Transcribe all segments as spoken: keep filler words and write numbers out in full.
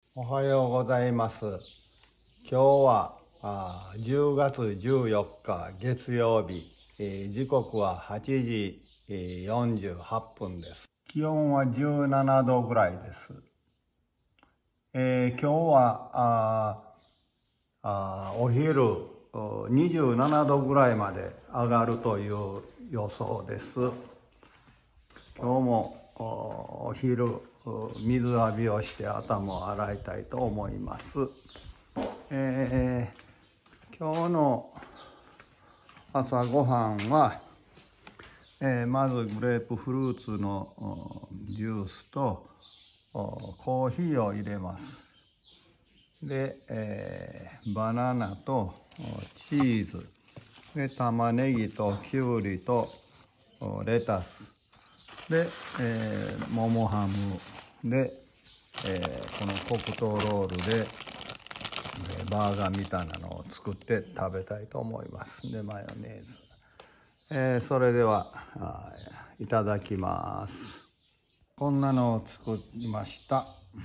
おはようございます。今日はあじゅうがつじゅうよっか月曜日、えー時刻ははちじよんじゅうはっぷんです。気温はじゅうななどぐらいです。えー今日はああお昼おにじゅうななどぐらいまで上がるという予想です。今日もおお昼お水浴びをして頭を洗いたいと思います。えー今日の朝ごはんは、えーまずグレープフルーツのおジュースとおコーヒーを入れます。で、えーバナナとおチーズで玉ねぎときゅうりとおレタスで、えー、桃ハムで、えーこの黒糖ロールでえーバーガーみたいなのを作って食べたいと思います。でマヨネーズ、えーそれではあいただきます。こんなのを作りました。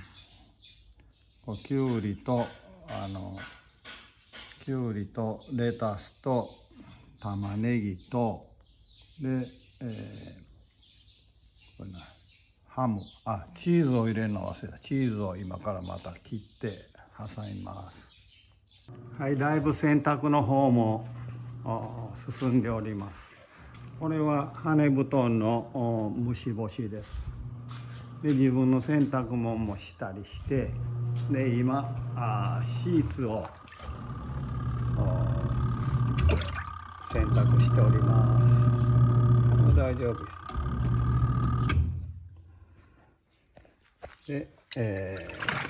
きゅうりとあのきゅうりとレタスと玉ねぎとで、えーこれなハムあチーズを入れるの忘れた。チーズを今からまた切って挟みます。はい、だいぶ洗濯の方もお進んでおります。これは羽布団のお虫干しです。で自分の洗濯物もしたりして、で今あシーツを洗濯しております。大丈夫で、え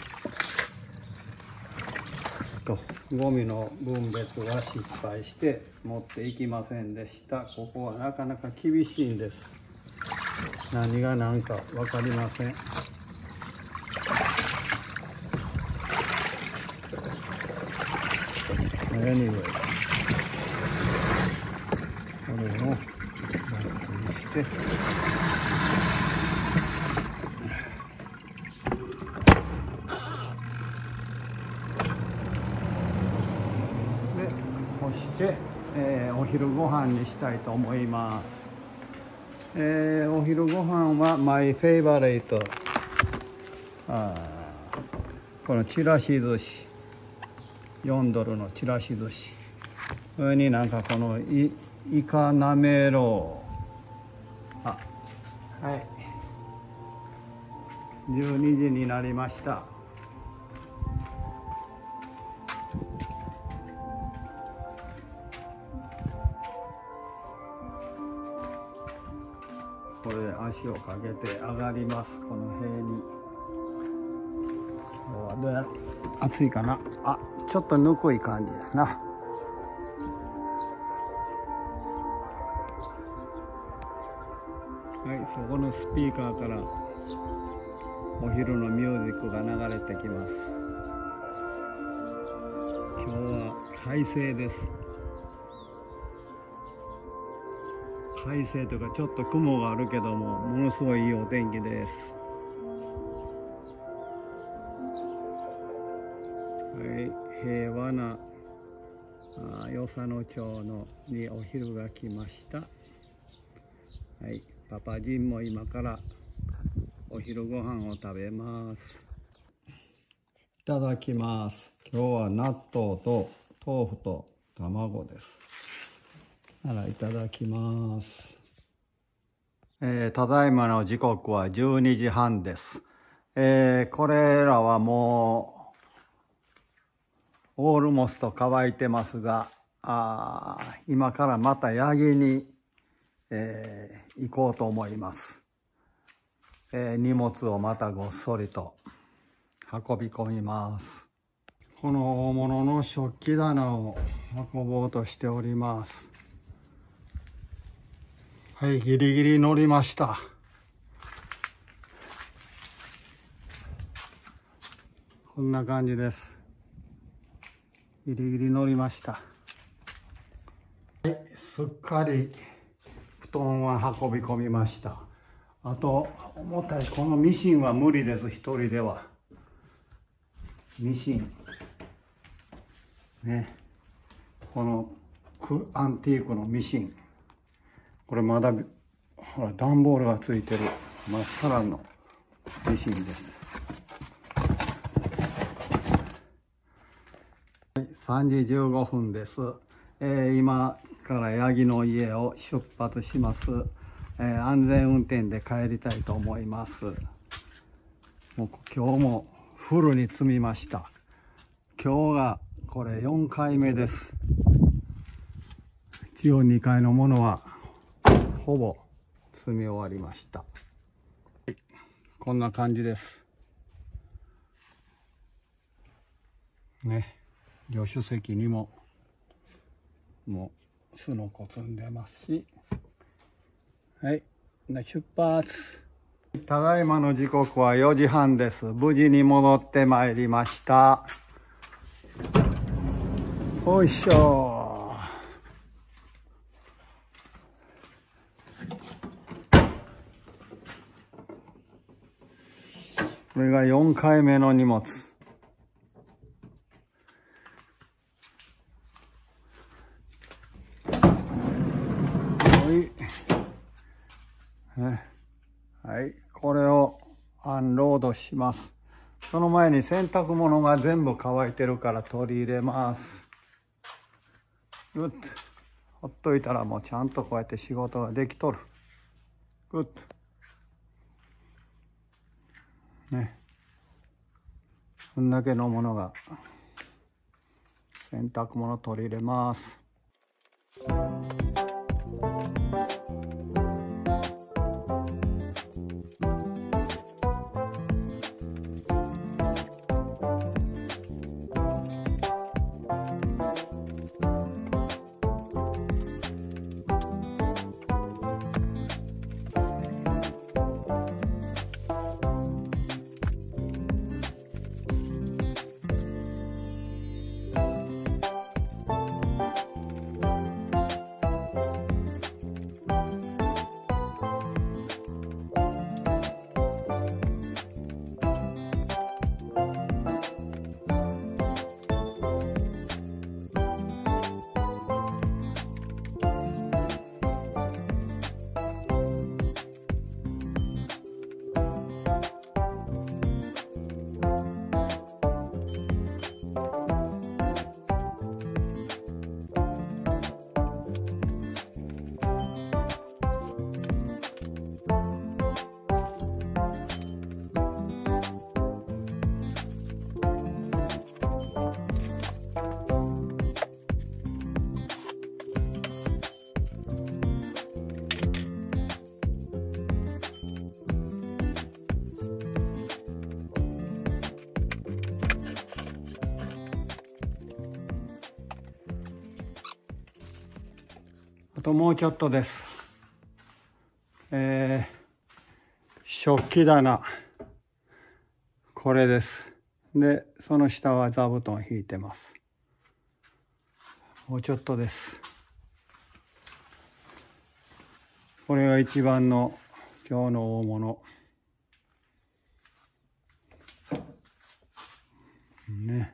ー、とゴミの分別は失敗して持っていきませんでした。ここはなかなか厳しいんです。何が何か分かりません。Anyway、これをまっすぐしてで干して、えーお昼ご飯にしたいと思います。えーお昼ご飯はマイフェイバレイト、あこのちらし寿司よんドルのちらし寿司、それになんかこのイイカなめろう、あはいじゅうにじになりました。これで足をかけて上がります。この塀に。今日はどうや暑いかな。あ、ちょっとぬくい感じだな。はい、そこのスピーカーからお昼のミュージックが流れてきます。今日は快晴です。快晴というかちょっと雲があるけども、ものすごいいいお天気です。はい、平和なあ与謝野町のにお昼が来ました。はい、パパジンも今からお昼ご飯を食べます。いただきます。今日は納豆と豆腐と卵です。ならいただきます。えー、ただいまの時刻はじゅうにじはんです。えー、これらはもうオールモスト乾いてますが、あ今からまたヤギに、えー、行こうと思います。えー、荷物をまたごっそりと運び込みます。この大物の食器棚を運ぼうとしております。はい、ギリギリ乗りました。こんな感じです。ギリギリ乗りました。はい、すっかり布団は運び込みました。あと重たいこのミシンは無理です、一人では。 ミシンね、このアンティークのミシン、これまだほら段ボールがついてるまっさらのミシンです。さんじじゅうごふんです。えー、今からヤギの家を出発します。えー、安全運転で帰りたいと思います。もう今日もフルに積みました。今日がこれよんかいめです。一応にかいのものはほぼ積み終わりました。こんな感じです。ね。助手席にももうすのこ積んでますし、はい、出発。ただいまの時刻はよじはんです。無事に戻ってまいりました。おいしょ。これがよんかいめの荷物。はい、これをアンロードします。その前に洗濯物が全部乾いてるから取り入れます。グッとほっといたらもうちゃんとこうやって仕事ができとる。グッとね、こんだけのものが洗濯物取り入れます。あともうちょっとです。えー、食器棚。これです。で、その下は座布団引いてます。もうちょっとです。これが一番の今日の大物。ね。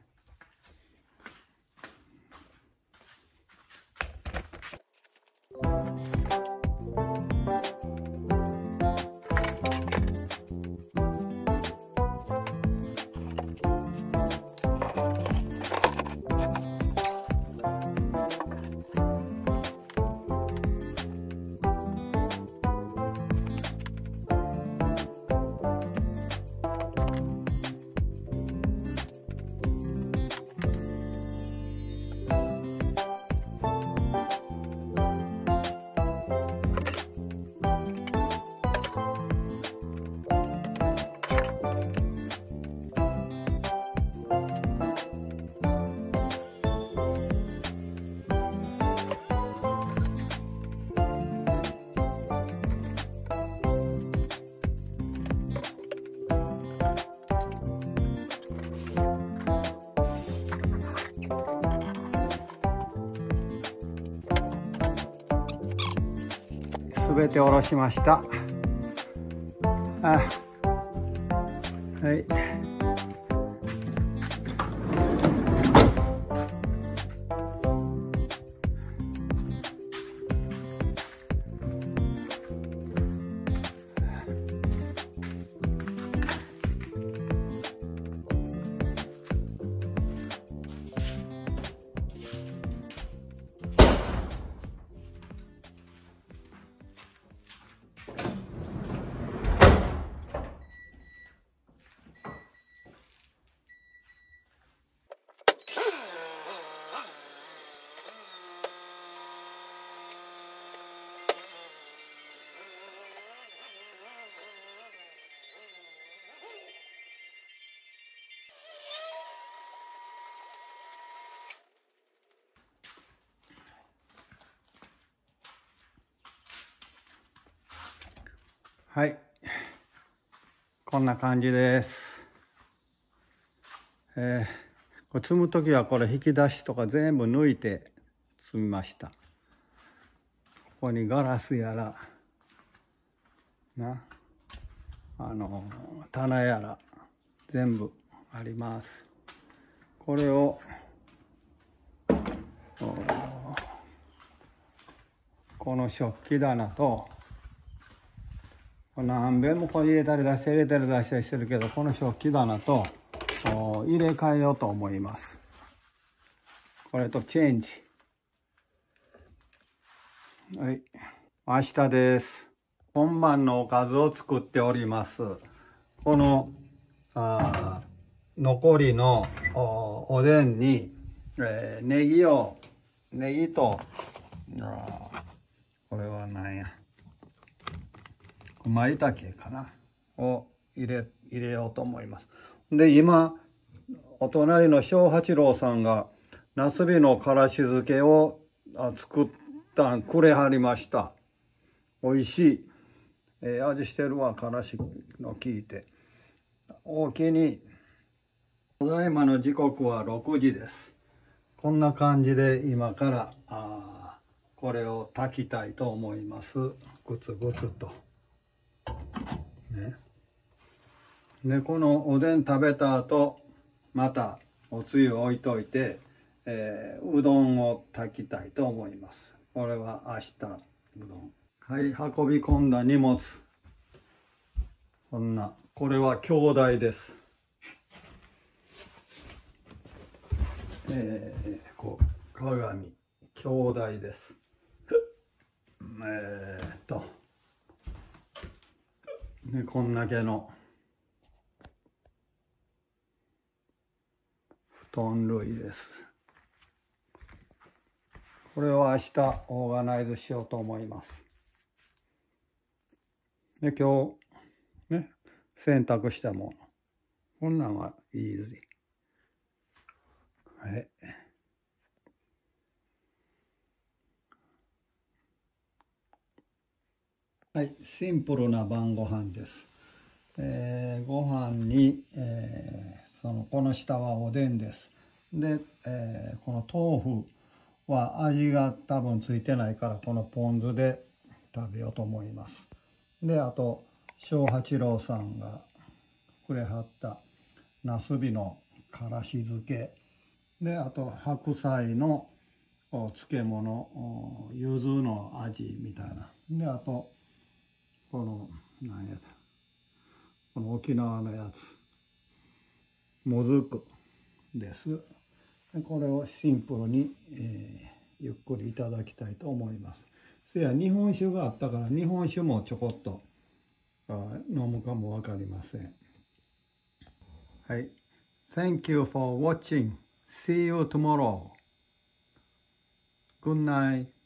すべて下ろしました。あ、はい。 はい、こんな感じです。えー、これ積む時はこれ引き出しとか全部抜いて積みました。ここにガラスやらな、あの棚やら全部あります。これをこの食器棚と何べんもこれ入れたり出して入れたり出したりしてるけど、この食器棚と入れ替えようと思います。これとチェンジ。はい、明日です。今晩のおかずを作っております。このあ残りの お, おでんに、えー、ネギをネギとあこれは何や舞茸かなを入れ入れようと思います。で今お隣の正八郎さんがなすびのからし漬けを作ったんくれはりました。おいしい、えー、味してるわ、からしの効いて。おおきに。ただいまの時刻はろくじです。こんな感じで今からあこれを炊きたいと思います。グツグツとね。でこのおでん食べた後またおつゆ置いといて、えー、うどんを炊きたいと思います。これは明日うどん。はい、運び込んだ荷物。こんな、これは兄弟です。えー、こう鏡、兄弟です。えーっと、ね、こんだけの布団類です。これを明日オーガナイズしようと思います。で今日ね、洗濯してもこんなんはイージー。はい。はい、シンプルな晩ご飯です。えー、ご飯に、えー、そのこの下はおでんです。で、えー、この豆腐は味が多分ついてないからこのポン酢で食べようと思います。であと正八郎さんがくれはったなすびのからし漬けで、あと白菜の漬物、柚子の味みたいな。であとこの何やこの沖縄のやつもずくです。これをシンプルに、えー、ゆっくりいただきたいと思います。せや日本酒があったから日本酒もちょこっと飲むかも分かりません。はい。Thank you for watching. See you tomorrow. Good night.